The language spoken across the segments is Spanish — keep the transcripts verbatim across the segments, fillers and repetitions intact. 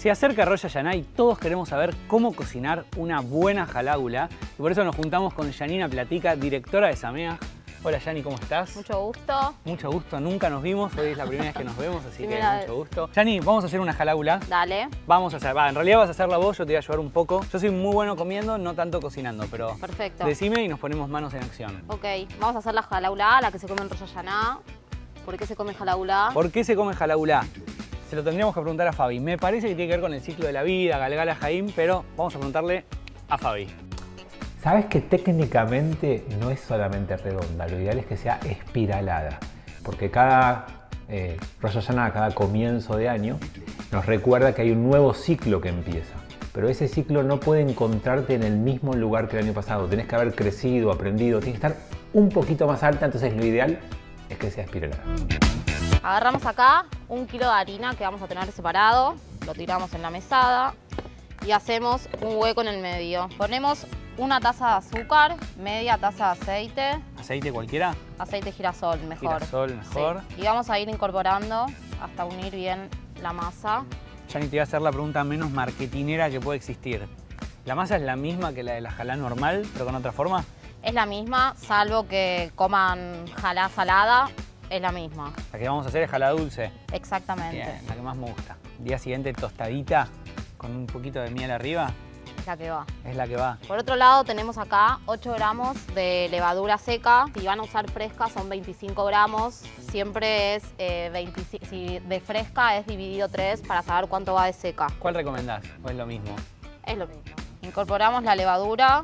Se acerca Rosh Hashanah y todos queremos saber cómo cocinar una buena jaláula. Y por eso nos juntamos con Janina Platica, directora de Sameach. Hola Yani, ¿cómo estás? Mucho gusto. Mucho gusto, nunca nos vimos, hoy es la primera vez que nos vemos, así Primera que vez. mucho gusto. Yani, vamos a hacer una jaláula. Dale. Vamos a hacer, va, en realidad vas a hacerla vos, yo te voy a ayudar un poco. Yo soy muy bueno comiendo, no tanto cocinando, pero Perfecto. decime y nos ponemos manos en acción. Ok, vamos a hacer la jalaula, la que se come en Rosh Hashanah. ¿Por qué se come jalaula? ¿Por qué se come jaláula? Se lo tendríamos que preguntar a Fabi. Me parece que tiene que ver con el ciclo de la vida, Galgala Jaim, pero vamos a preguntarle a Fabi. Sabes que técnicamente no es solamente redonda, lo ideal es que sea espiralada, porque cada eh, Rosh Hashanah, cada comienzo de año, nos recuerda que hay un nuevo ciclo que empieza. Pero ese ciclo no puede encontrarte en el mismo lugar que el año pasado. Tenés que haber crecido, aprendido, tienes que estar un poquito más alta, entonces lo ideal es que sea espiralada. Agarramos acá un kilo de harina que vamos a tener separado, lo tiramos en la mesada y hacemos un hueco en el medio. Ponemos una taza de azúcar, media taza de aceite. ¿Aceite cualquiera? Aceite girasol, mejor. Girasol, mejor. Sí. Y vamos a ir incorporando hasta unir bien la masa. Yani, te voy a hacer la pregunta menos marketinera que puede existir. ¿La masa es la misma que la de la jalá normal, pero con otra forma? Es la misma, salvo que coman jalá salada, es la misma. La que vamos a hacer es jalá dulce. Exactamente. Bien, la que más me gusta. Día siguiente tostadita, con un poquito de miel arriba, Es la que va. es la que va. Por otro lado tenemos acá ocho gramos de levadura seca. Si van a usar fresca son veinticinco gramos. Siempre es eh, veinticinco, si de fresca es dividido tres para saber cuánto va de seca. ¿Cuál recomendás? ¿O es lo mismo? Es lo mismo. Incorporamos la levadura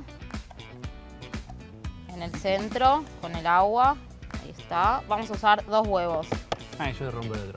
en el centro con el agua. Ahí está. Vamos a usar dos huevos. Ay, yo rompo el otro.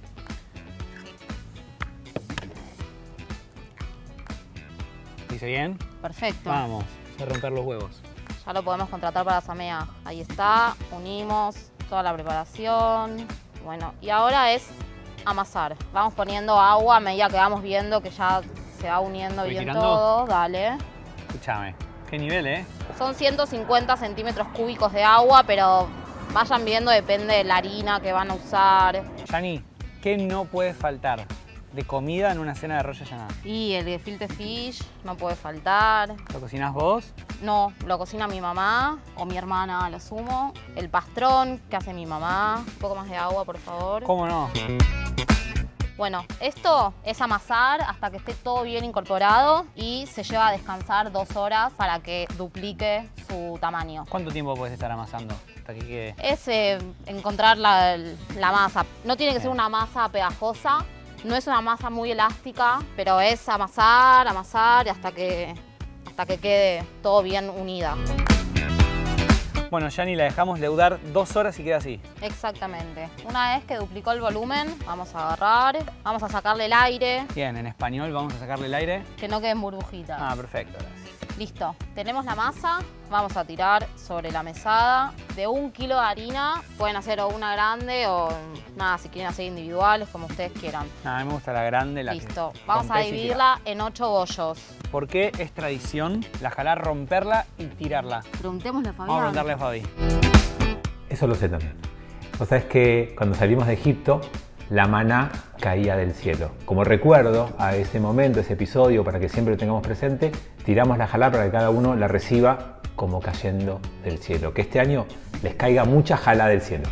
¿Dice bien? Perfecto. Vamos, a romper los huevos. Ya lo podemos contratar para Sameach. Ahí está. Unimos toda la preparación. Bueno, y ahora es amasar. Vamos poniendo agua a medida que vamos viendo que ya se va uniendo ¿Voy bien tirando? todo. Dale. Escúchame, qué nivel, ¿eh? Son ciento cincuenta centímetros cúbicos de agua, pero vayan viendo, depende de la harina que van a usar. Yani, ¿qué no puede faltar de comida en una cena de Rosh Hashanah? Y el gefilte fish no puede faltar. ¿Lo cocinás vos? No, lo cocina mi mamá o mi hermana a lo sumo. El pastrón que hace mi mamá. Un poco más de agua, por favor. ¿Cómo no? Bueno, esto es amasar hasta que esté todo bien incorporado y se lleva a descansar dos horas para que duplique su tamaño. ¿Cuánto tiempo puedes estar amasando hasta que quede? Es eh, encontrar la, la masa. No tiene que ser Bien. una masa pegajosa, no es una masa muy elástica, pero es amasar, amasar y hasta que, hasta que quede todo bien unida. Bueno, Yani, la dejamos leudar dos horas y queda así. Exactamente. Una vez que duplicó el volumen, vamos a agarrar, vamos a sacarle el aire, Bien, en español vamos a sacarle el aire. que no queden burbujitas. Ah, perfecto, gracias. Listo. Tenemos la masa, vamos a tirar sobre la mesada. De un kilo de harina, pueden hacer o una grande o nada, si quieren hacer individuales, como ustedes quieran. Ah, a mí me gusta la grande, la Listo. que Vamos a rompés y dividirla en ocho bollos. tirás. ¿Por qué es tradición la jalá romperla y tirarla? Preguntémosle a Vamos a preguntarle a Fabi. Eso lo sé también. Vos sabés que cuando salimos de Egipto, la maná caía del cielo. Como recuerdo a ese momento, ese episodio, para que siempre lo tengamos presente, tiramos la jalá para que cada uno la reciba como cayendo del cielo. Que este año les caiga mucha jalá del cielo.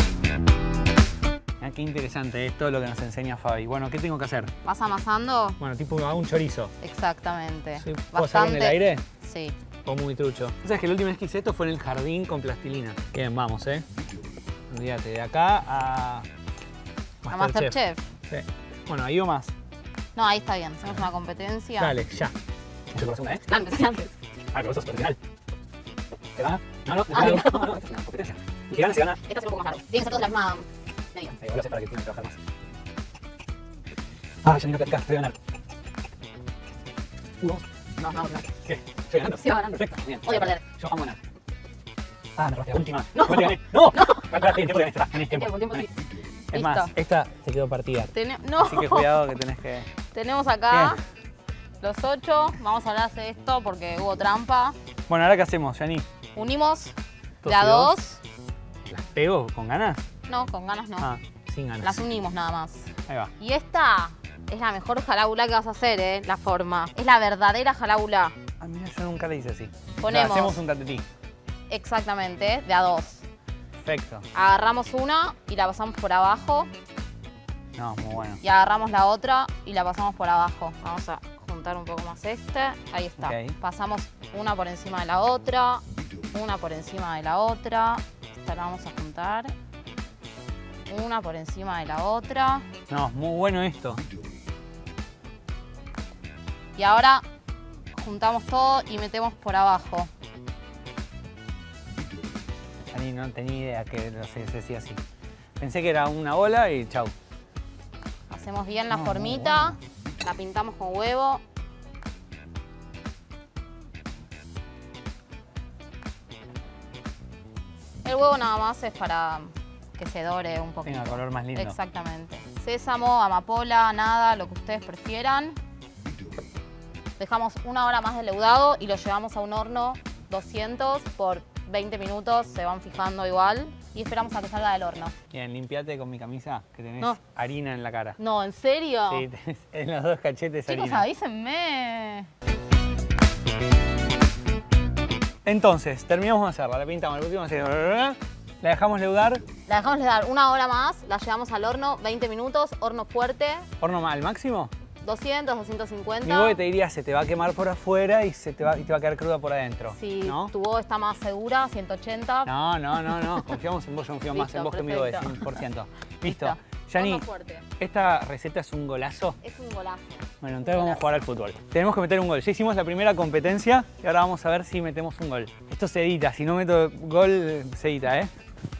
Ah, qué interesante, es todo lo que nos enseña Fabi. Bueno, ¿qué tengo que hacer? ¿Vas amasando? Bueno, tipo hago un chorizo. Exactamente. Sí, ¿puedo hacerlo en el aire? Sí. O muy trucho. ¿Sabes que la última vez que hice esto fue en el jardín con plastilina? Bien, vamos, ¿eh? Olvídate, de acá a... A Masterchef. Sí. Bueno, ahí o más. No, ahí está bien. Hacemos una competencia. Dale, ya. Yo por segunda, ¿eh? Antes, antes. Ah, pero vos sos profesional. ¿Te gana? No, no, no, Ay, no, no, no, es una competencia. Y que gana, se gana. Esta es un poco más larga. Tienen que ser todos de la misma medida. Ahí, lo sé para que tengan que trabajar más. Ah, ya ni no platicás, te voy a ganar. Uno. No, no, no. ¿Qué? Estoy ganando. Sí, va ganando. Perfecto, bien. Odio perder. Yo amo ganar. Ah, me robaste la última. No, te gané. No, no. Espera, tiempo que gané, está, tenés tiempo. Tiempo, tiempo, Gané. sí. Es Listo. más, esta se quedó partida. Tene- no. Así que cuidado que tenés que... Tenemos acá los ocho. Vamos a hablar de esto porque hubo trampa. Bueno, ¿ahora qué hacemos, Yani? Unimos Dos de a y dos. dos. ¿Las pego con ganas? No, con ganas no. Ah, sin ganas. Las unimos nada más. Ahí va. Y esta Es la mejor jalaula que vas a hacer, ¿eh? La forma. Es la verdadera jalaula. Ah, mira, yo nunca le hice así. Ponemos. O sea, hacemos un tatetí. Exactamente, de a dos. Perfecto. Agarramos una y la pasamos por abajo. No, muy bueno. Y agarramos la otra y la pasamos por abajo. Vamos a juntar un poco más este. Ahí está. Okay. Pasamos una por encima de la otra. Una por encima de la otra. Esta la vamos a juntar. Una por encima de la otra. No, muy bueno esto. Y ahora juntamos todo y metemos por abajo. Ani, no tenía idea que se decía así. Pensé que era una bola y chau. Hacemos bien la No, formita. La pintamos con huevo. El huevo nada más es para que se dore un poquito. Tenga color más lindo. Exactamente. Sésamo, amapola, nada, lo que ustedes prefieran. Dejamos una hora más de leudado y lo llevamos a un horno doscientos por veinte minutos, se van fijando igual. Y esperamos a que salga del horno. Bien, limpiate con mi camisa, que tenés No. harina en la cara. No, ¿en serio? Sí, tenés en los dos cachetes Chicos, harina. avísenme. Entonces, terminamos de hacerla, la pintamos, el último, así, la dejamos leudar, La dejamos de dar una hora más, la llevamos al horno, veinte minutos, horno fuerte, horno al máximo. doscientos, doscientos cincuenta. Mi huevo te diría, se te va a quemar por afuera y, se te, va, y te va a quedar cruda por adentro. Si ¿no? tu huevo está más segura, ciento ochenta. No, no, no, no, confiamos en vos, yo confío más Listo, en vos que en mi huevo, perfecto. cien por ciento. Listo. Listo. Yani, Horno fuerte. esta receta es un golazo. Es un golazo. Bueno, entonces vamos a jugar al fútbol. Tenemos que meter un gol. Ya hicimos la primera competencia y ahora vamos a ver si metemos un gol. Esto se edita, si no meto gol, se edita, ¿eh?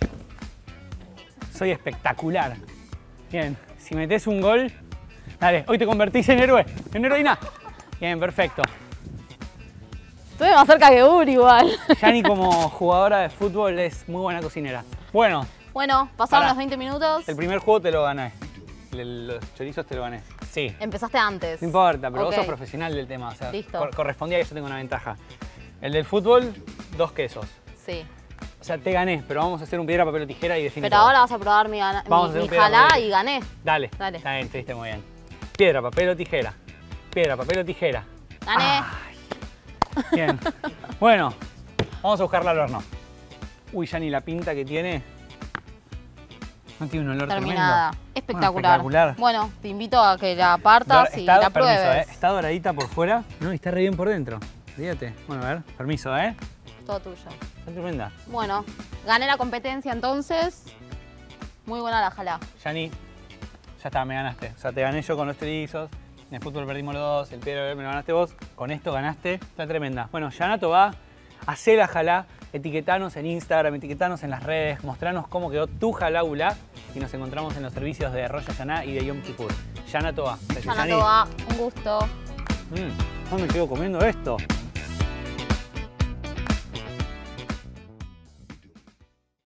Soy espectacular. Bien, si metés un gol, dale, hoy te convertís en héroe, en heroína. Bien, perfecto. Estuve más cerca que Uri igual. Yani como jugadora de fútbol es muy buena cocinera. Bueno, Bueno, pasaron Pará. los veinte minutos. el primer juego te lo gané. El- Los chorizos te lo gané. Sí. Empezaste antes. No importa, pero Ok. vos sos profesional del tema. O sea, Listo. cor- correspondía que yo tengo una ventaja. El del fútbol, dos quesos. Sí. O sea, te gané, pero vamos a hacer un piedra, papel o tijera y definir. Pero todo. ahora vas a probar mi, gana- Vamos a mi, hacer mi un piedra, jalá papel. y gané. Dale, Dale. Está bien, estuviste muy bien. Piedra, papel o tijera. Piedra, papel o tijera. Gané. Ay, bien. Bueno, vamos a buscarla al horno. Uy, ya ni la pinta que tiene. No tiene un olor Terminada. tremendo. Espectacular. Bueno, espectacular. Bueno, te invito a que la partas Dor- y está, la permiso, pruebes. ¿eh? Está doradita por fuera. No, y está re bien por dentro. Fíjate. Bueno, a ver. Permiso, ¿eh? Todo tuyo. Está tremenda. Bueno, gané la competencia entonces. Muy buena la jalá. Yani, ya está, me ganaste. O sea, te gané yo con los chorizos. En el fútbol perdimos los dos. El piedra me lo ganaste vos. Con esto ganaste. Está tremenda. Bueno, Yanato va. Hacé la jalá. Etiquetanos en Instagram, etiquetanos en las redes. Mostranos cómo quedó tu jaláula. Y nos encontramos en los servicios de Rosh Hashanah y de Yom Kippur. Yanato va. Gracias, Yanato Yani. va. Un gusto. Mm, no me quedo comiendo esto.